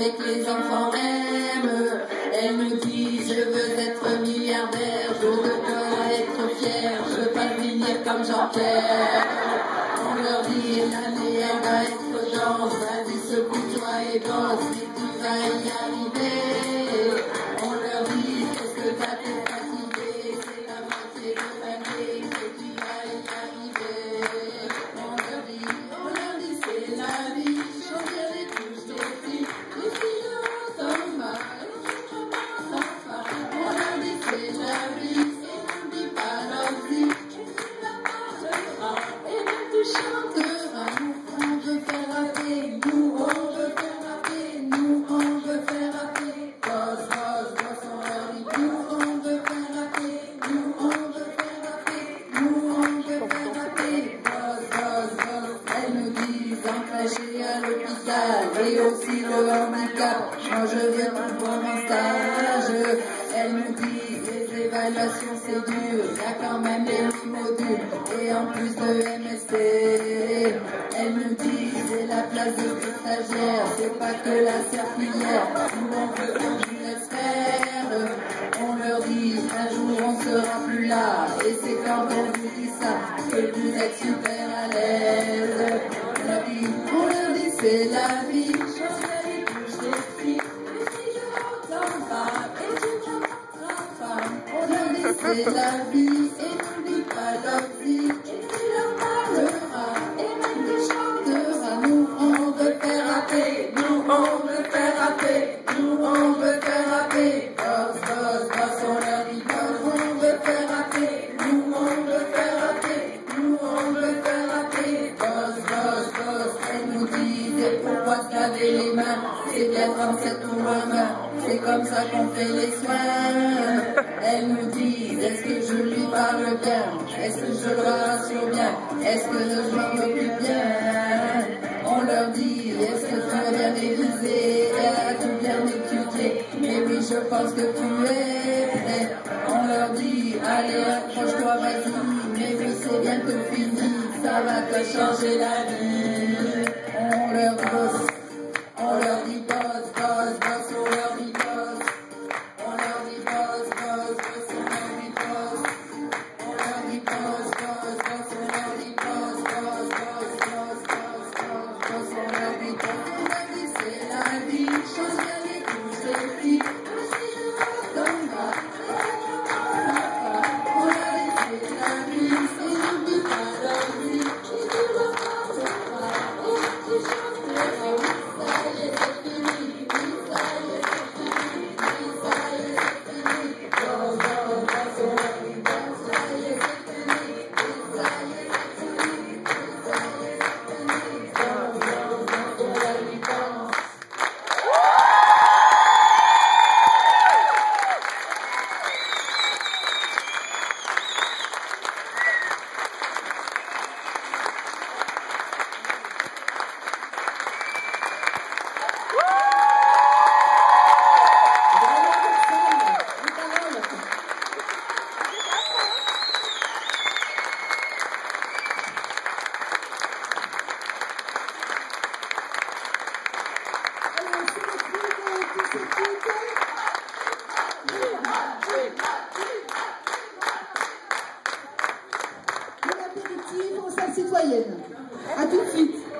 fait que les enfants aiment. Elle nous dit je veux être milliardaire, je veux pas être fier, je veux pas finir comme Jean-Pierre. On leur dit la meilleure va être danse, vas-y secoue-toi et danse, si tu vas y arriver. On leur dit qu'est-ce que t'as fait fatigué, c'est la moitié de l'année que tu vas y arriver. On leur dit c'est la vie, changer les couches des filles, les filles de Thomas, on leur dit c'est la vie, et n'oublie pas leur vie, et tu la parleras, et même tu chanteras. Nous on veut faire rapper, nous on veut faire rapper, nous on veut faire rapper. Boss, boss, boss, on leur dit nous on veut faire rapper, nous on veut faire rapper, nous on veut faire rapper. Boss, boss, boss, elles nous disent empêcher à l'hôpital et aussi le handicap. Moi je veux tout pour mon stage. Elles nous disent les évaluations c'est dur, y a quand même des modules et en plus de MST. Elles nous disent et la place de stagiaire, c'est pas que la serpillière. Nous on veut une expert. On leur dit un jour on sera plus là, et c'est quand on vous dit ça que vous êtes super à l'aise. On leur dit c'est la vie, changer les couches des filles, et si je m'entends pas, et tu n'entends pas. On leur dit c'est la vie, et n'oublie pas leur vie, et tu leur parleras, et même tu chanteras. Nous on veut faire rapper, nous on veut faire rapper, nous on veut faire rapper. Boss, boss, boss, on leur dit boss, on veut faire rapper, nous on veut faire rapper, nous on veut faire rapper. Boss, boss, boss, elles nous disent et pourquoi se laver les mains, c'est bien 37 pour un main, c'est comme ça qu'on fait les soins. Elles nous disent est-ce que je lui parle bien, est-ce que je le rassure bien, est-ce que je m'en occupe bien. On leur dit est-ce que tu as bien révisé, elle a tout bien étudié, mais oui je pense que tu es prêt. On leur dit allez accroche-toi vas-y, mais oui c'est bientôt fini, ça va te changer la vie. On leur bosse, on leur dit boss, boss, boss, on leur dit boss, on leur dit boss, boss, boss, on leur dit boss, on leur dit boss, boss, boss, on leur dit boss, boss, boss, boss, boss, boss, boss, on leur dit boss, on leur dit c'est la vie, changer les couches des filles, si je m'entends pas, on leur dit c'est la vie, c'est n'oublie pas leur vie, et tu leur parleras, et tu chanteras, oui ça y est c'est fini, oui ça y est c'est fini, oui ça y est c'est fini. Boss, boss, boss, on leur dit boss, ça y est c'est fini, oui ça y est c'est fini, oui ça y est c'est fini. Boss, boss, boss, on leur dit boss. Bon appétit pour sa citoyenne. À tout de suite.